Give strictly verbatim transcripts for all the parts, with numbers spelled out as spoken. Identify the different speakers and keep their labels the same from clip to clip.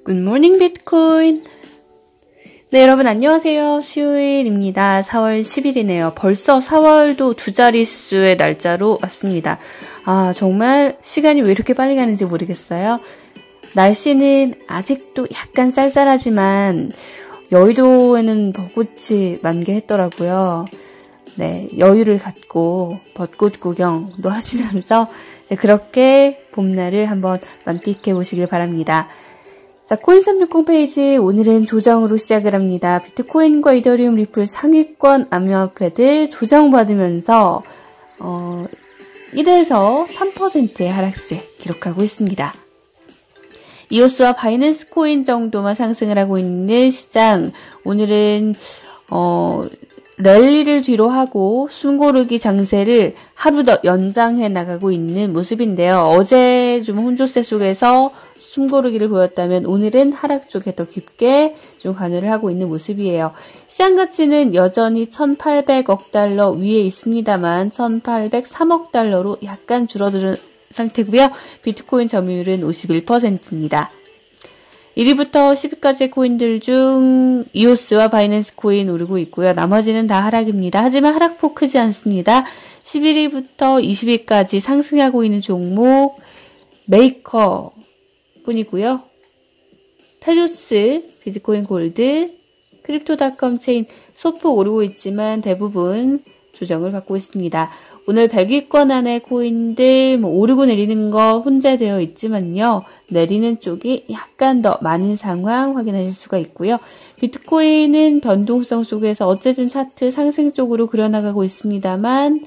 Speaker 1: 굿모닝 비트코인. 네, 여러분 안녕하세요. 수요일입니다. 사월 십일이네요. 벌써 사월도 두 자릿수의 날짜로 왔습니다. 아, 정말 시간이 왜 이렇게 빨리 가는지 모르겠어요. 날씨는 아직도 약간 쌀쌀하지만 여의도에는 벚꽃이 만개했더라고요. 네, 여유를 갖고 벚꽃 구경도 하시면서 네, 그렇게 봄날을 한번 만끽해 보시길 바랍니다. 자, 코인 삼백육 페이지 오늘은 조정으로 시작을 합니다. 비트코인과 이더리움 리플 상위권 암호화폐들 조정받으면서 어, 일에서 삼 퍼센트의 하락세 기록하고 있습니다. 이오스와 바이낸스 코인 정도만 상승을 하고 있는 시장. 오늘은 어, 랠리를 뒤로 하고 숨고르기 장세를 하루 더 연장해 나가고 있는 모습인데요. 어제 좀 혼조세 속에서 숨고르기를 보였다면 오늘은 하락 쪽에 더 깊게 좀 관여를 하고 있는 모습이에요. 시장 가치는 여전히 천팔백억 달러 위에 있습니다만 천팔백삼억 달러로 약간 줄어드는 상태고요. 비트코인 점유율은 오십일 퍼센트입니다. 일 위부터 십 위까지의 코인들 중 이오스와 바이낸스 코인 오르고 있고요. 나머지는 다 하락입니다. 하지만 하락폭 크지 않습니다. 십일 위부터 이십 위까지 상승하고 있는 종목 메이커 뿐이고요. 테조스, 비트코인 골드, 크립토닷컴 체인 소폭 오르고 있지만 대부분 조정을 받고 있습니다. 오늘 백 위권 안에 코인들 뭐 오르고 내리는 거 혼재되어 있지만요. 내리는 쪽이 약간 더 많은 상황 확인하실 수가 있고요. 비트코인은 변동성 속에서 어쨌든 차트 상승 쪽으로 그려나가고 있습니다만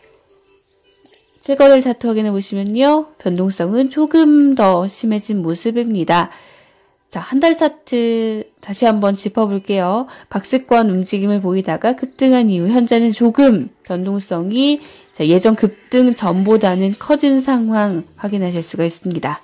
Speaker 1: 실거래일 차트 확인해 보시면요. 변동성은 조금 더 심해진 모습입니다. 자, 한 달 차트 다시 한번 짚어볼게요. 박스권 움직임을 보이다가 급등한 이후 현재는 조금 변동성이 예전 급등 전보다는 커진 상황 확인하실 수가 있습니다.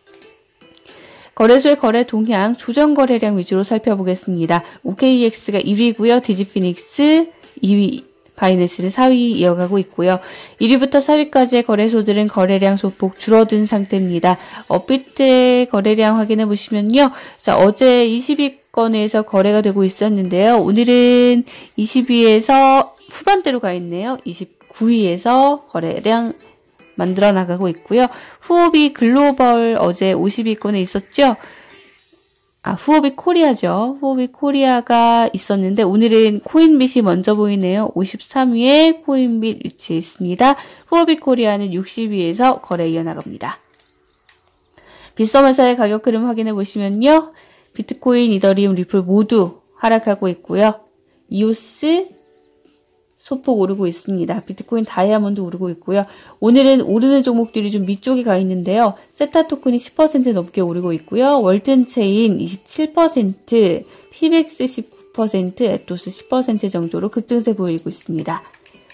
Speaker 1: 거래소의 거래 동향, 조정 거래량 위주로 살펴보겠습니다. 오케이이엑스가 일 위고요. 디지피닉스 이 위, 바이낸스는 사 위 이어가고 있고요. 일 위부터 사 위까지의 거래소들은 거래량 소폭 줄어든 상태입니다. 업비트의 거래량 확인해 보시면요. 자, 어제 이십 위권에서 거래가 되고 있었는데요. 오늘은 이십 위에서 후반대로 가 있네요. 이십구 위에서 거래량 만들어 나가고 있고요. 후오비 글로벌 어제 오십 위권에 있었죠. 아, 후오비 코리아죠. 후오비 코리아가 있었는데 오늘은 코인빗이 먼저 보이네요. 오십삼 위에 코인빗 위치해 있습니다. 후오비 코리아는 육십 위에서 거래 이어나갑니다. 빗썸에서의 가격 흐름 확인해 보시면요. 비트코인, 이더리움, 리플 모두 하락하고 있고요. 이오스 소폭 오르고 있습니다. 비트코인 다이아몬드 오르고 있고요. 오늘은 오르는 종목들이 좀 밑쪽에 가 있는데요. 세타 토큰이 십 퍼센트 넘게 오르고 있고요. 월튼체인 이십칠 퍼센트, 피백스 십구 퍼센트, 에토스 십 퍼센트 정도로 급등세 보이고 있습니다.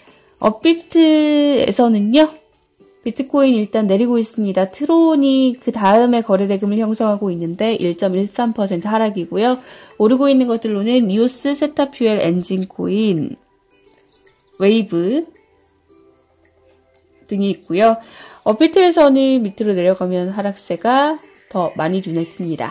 Speaker 1: 업비트에서는요. 비트코인 일단 내리고 있습니다. 트론이 그 다음에 거래대금을 형성하고 있는데 일 점 일삼 퍼센트 하락이고요. 오르고 있는 것들로는 이오스, 세타퓨엘, 엔진코인, 웨이브 등이 있고요. 업비트에서는 밑으로 내려가면 하락세가 더 많이 눈에 띕니다.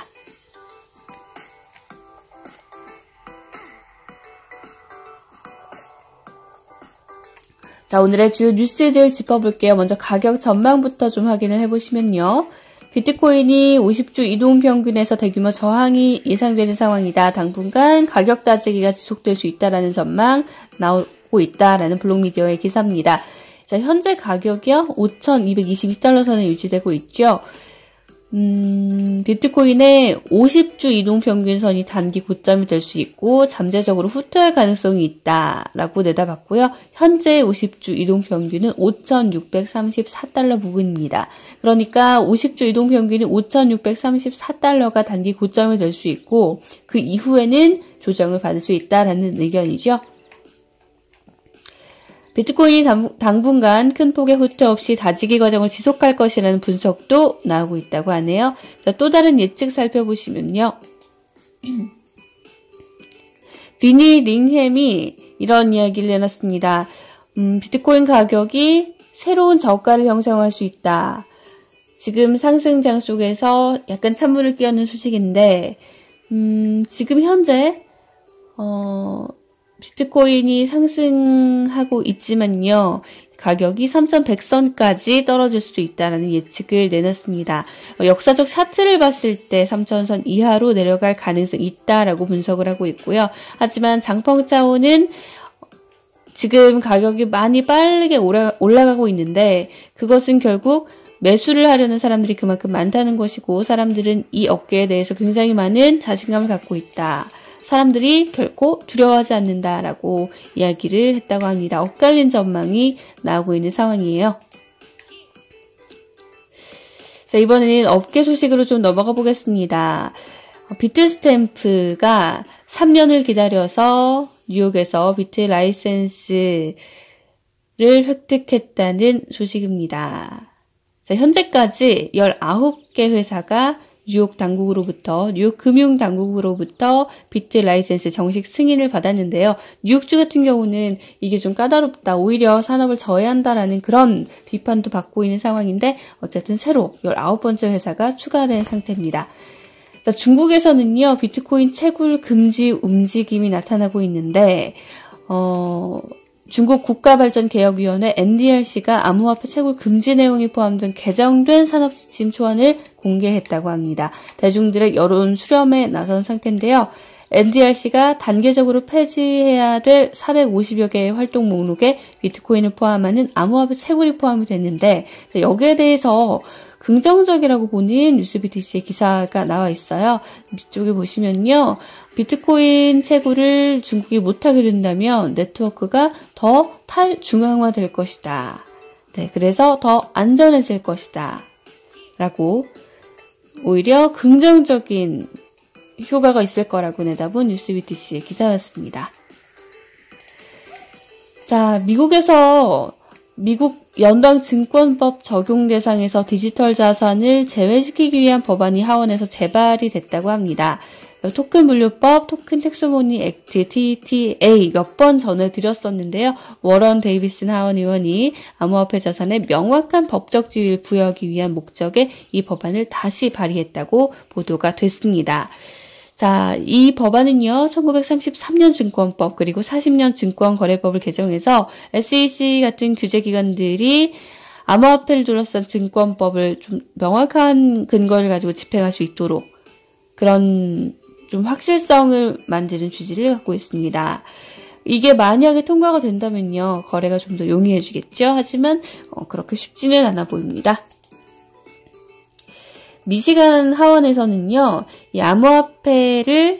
Speaker 1: 자, 오늘의 주요 뉴스들 짚어볼게요. 먼저 가격 전망부터 좀 확인을 해보시면요. 비트코인이 오십 주 이동평균에서 대규모 저항이 예상되는 상황이다. 당분간 가격 따지기가 지속될 수 있다라는 전망 나오고 있다라는 블록미디어의 기사입니다. 자, 현재 가격이요. 오천이백이십이 달러 선에 유지되고 있죠. 음, 비트코인의 오십 주 이동평균선이 단기 고점이 될 수 있고 잠재적으로 후퇴할 가능성이 있다라고 내다봤고요. 현재 오십 주 이동평균은 오천육백삼십사 달러 부근입니다. 그러니까 오십 주 이동평균은 오천육백삼십사 달러가 단기 고점이 될 수 있고 그 이후에는 조정을 받을 수 있다라는 의견이죠. 비트코인이 당분간 큰 폭의 후퇴 없이 다지기 과정을 지속할 것이라는 분석도 나오고 있다고 하네요. 자, 또 다른 예측 살펴보시면요. 비니 링햄이 이런 이야기를 내놨습니다. 음, 비트코인 가격이 새로운 저가를 형성할 수 있다. 지금 상승장 속에서 약간 찬물을 끼얹는 소식인데, 음, 지금 현재, 어, 비트코인이 상승하고 있지만요, 가격이 삼천백 선까지 떨어질 수도 있다라는 예측을 내놨습니다. 어, 역사적 차트를 봤을 때 삼천 선 이하로 내려갈 가능성이 있다라고 분석을 하고 있고요. 하지만 장펑차오는 지금 가격이 많이 빠르게 올라, 올라가고 있는데, 그것은 결국 매수를 하려는 사람들이 그만큼 많다는 것이고, 사람들은 이 업계에 대해서 굉장히 많은 자신감을 갖고 있다. 사람들이 결코 두려워하지 않는다라고 이야기를 했다고 합니다. 엇갈린 전망이 나오고 있는 상황이에요. 자, 이번에는 업계 소식으로 좀 넘어가 보겠습니다. 비트스탬프가 삼 년을 기다려서 뉴욕에서 비트 라이센스를 획득했다는 소식입니다. 자, 현재까지 열아홉 개 회사가 뉴욕 당국으로부터, 뉴욕 금융 당국으로부터 비트 라이센스 정식 승인을 받았는데요. 뉴욕주 같은 경우는 이게 좀 까다롭다, 오히려 산업을 저해한다라는 그런 비판도 받고 있는 상황인데, 어쨌든 새로 열아홉 번째 회사가 추가된 상태입니다. 자, 중국에서는요, 비트코인 채굴 금지 움직임이 나타나고 있는데, 어, 중국 국가발전개혁위원회 엔디알씨가 암호화폐 채굴 금지 내용이 포함된 개정된 산업지침 초안을 공개했다고 합니다. 대중들의 여론 수렴에 나선 상태인데요. 엔디알씨가 단계적으로 폐지해야 될 사백오십여 개의 활동 목록에 비트코인을 포함하는 암호화폐 채굴이 포함이 됐는데, 여기에 대해서 긍정적이라고 보는 뉴스비티씨의 기사가 나와 있어요. 뒤쪽에 보시면요, 비트코인 채굴을 중국이 못하게 된다면 네트워크가 더 탈중앙화 될 것이다. 네, 그래서 더 안전해질 것이다. 라고 오히려 긍정적인 효과가 있을 거라고 내다본 뉴스비티씨의 기사였습니다. 자, 미국에서 미국 연방증권법 적용 대상에서 디지털 자산을 제외시키기 위한 법안이 하원에서 재발이 됐다고 합니다. 토큰 분류법, 토큰 텍소노미 액트, 티티에이 몇 번 전해드렸었는데요. 워런 데이비슨 하원 의원이 암호화폐 자산에 명확한 법적 지위를 부여하기 위한 목적에 이 법안을 다시 발의했다고 보도가 됐습니다. 자, 이 법안은요, 천구백삼십삼 년 증권법 그리고 사십 년 증권거래법을 개정해서 에스이씨 같은 규제기관들이 암호화폐를 둘러싼 증권법을 좀 명확한 근거를 가지고 집행할 수 있도록 그런 좀 확실성을 만드는 취지를 갖고 있습니다. 이게 만약에 통과가 된다면요, 거래가 좀 더 용이해지겠죠. 하지만 어, 그렇게 쉽지는 않아 보입니다. 미시간 하원에서는요, 이 암호화폐를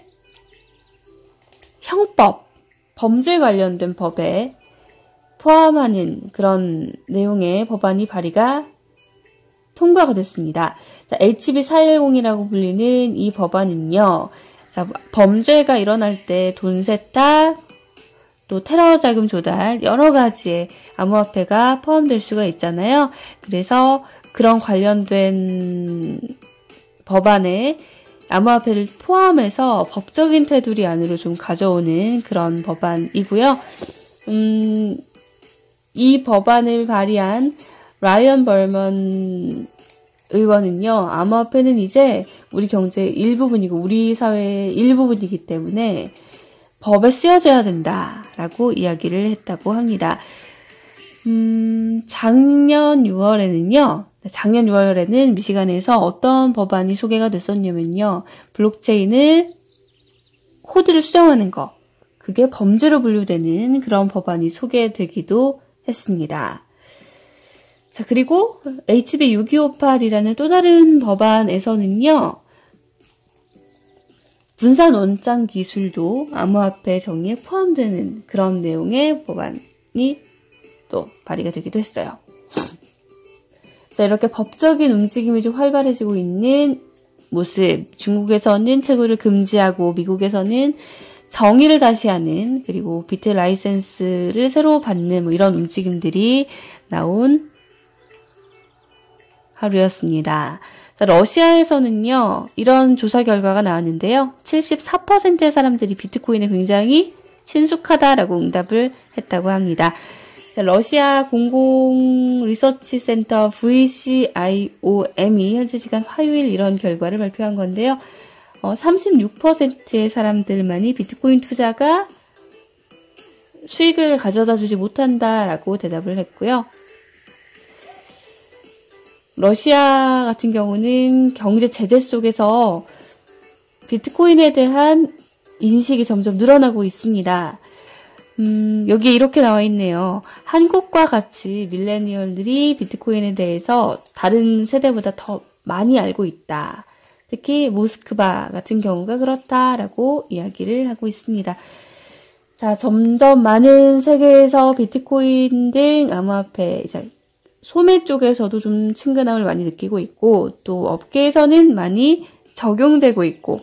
Speaker 1: 형법, 범죄 관련된 법에 포함하는 그런 내용의 법안이 발의가 통과가 됐습니다. 자, 에이치비 사백십이라고 불리는 이 법안은요, 자, 범죄가 일어날 때 돈 세탁, 또 테러 자금 조달, 여러 가지의 암호화폐가 포함될 수가 있잖아요. 그래서 그런 관련된 법안에 암호화폐를 포함해서 법적인 테두리 안으로 좀 가져오는 그런 법안이고요. 음, 이 법안을 발의한 라이언 벌먼 의원은요, 암호화폐는 이제 우리 경제의 일부분이고 우리 사회의 일부분이기 때문에 법에 쓰여져야 된다라고 이야기를 했다고 합니다. 음, 작년 유월에는요, 작년 유월에는 미시간에서 어떤 법안이 소개가 됐었냐면요, 블록체인을 코드를 수정하는 거, 그게 범죄로 분류되는 그런 법안이 소개되기도 했습니다. 자, 그리고 에이치비 육이오팔이라는 또 다른 법안에서는요, 분산 원장 기술도 암호화폐 정의에 포함되는 그런 내용의 법안이 또 발의가 되기도 했어요. 자, 이렇게 법적인 움직임이 좀 활발해지고 있는 모습, 중국에서는 채굴을 금지하고 미국에서는 정의를 다시 하는, 그리고 비트 라이센스를 새로 받는 뭐 이런 움직임들이 나온 하루였습니다. 자, 러시아에서는요, 이런 조사 결과가 나왔는데요. 칠십사 퍼센트의 사람들이 비트코인에 굉장히 친숙하다라고 응답을 했다고 합니다. 자, 러시아 공공 리서치 센터 브이씨아이오엠이 현재 시간 화요일 이런 결과를 발표한 건데요. 어, 삼십육 퍼센트의 사람들만이 비트코인 투자가 수익을 가져다 주지 못한다라고 대답을 했고요. 러시아 같은 경우는 경제 제재 속에서 비트코인에 대한 인식이 점점 늘어나고 있습니다. 음, 여기에 이렇게 나와 있네요. 한국과 같이 밀레니얼들이 비트코인에 대해서 다른 세대보다 더 많이 알고 있다. 특히 모스크바 같은 경우가 그렇다라고 이야기를 하고 있습니다. 자, 점점 많은 세계에서 비트코인 등 암호화폐, 소매 쪽에서도 좀 친근함을 많이 느끼고 있고, 또 업계에서는 많이 적용되고 있고,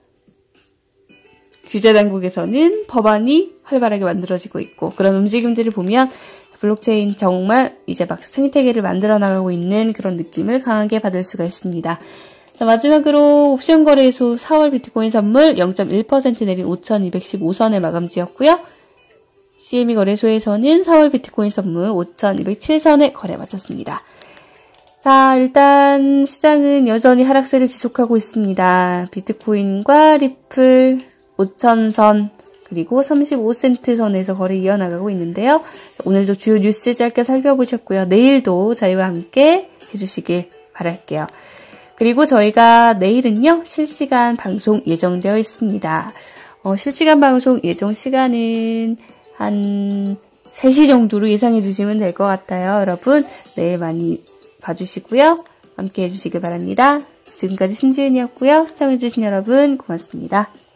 Speaker 1: 규제 당국에서는 법안이 활발하게 만들어지고 있고, 그런 움직임들을 보면 블록체인 정말 이제 막 생태계를 만들어 나가고 있는 그런 느낌을 강하게 받을 수가 있습니다. 자, 마지막으로 옵션 거래소 사월 비트코인 선물 영 점 일 퍼센트 내린 오천이백십오 선에 마감지었고요. 씨엠이 거래소에서는 사월 비트코인 선물 오천이백칠 선에 거래 마쳤습니다. 자, 일단 시장은 여전히 하락세를 지속하고 있습니다. 비트코인과 리플 오천 선 그리고 삼십오 센트 선에서 거래 이어나가고 있는데요. 오늘도 주요 뉴스 짧게 살펴보셨고요. 내일도 저희와 함께 해주시길 바랄게요. 그리고 저희가 내일은요, 실시간 방송 예정되어 있습니다. 어, 실시간 방송 예정 시간은 한 세 시 정도로 예상해 주시면 될 것 같아요. 여러분, 내일 많이 봐주시고요. 함께 해주시길 바랍니다. 지금까지 신지은이었고요. 시청해주신 여러분, 고맙습니다.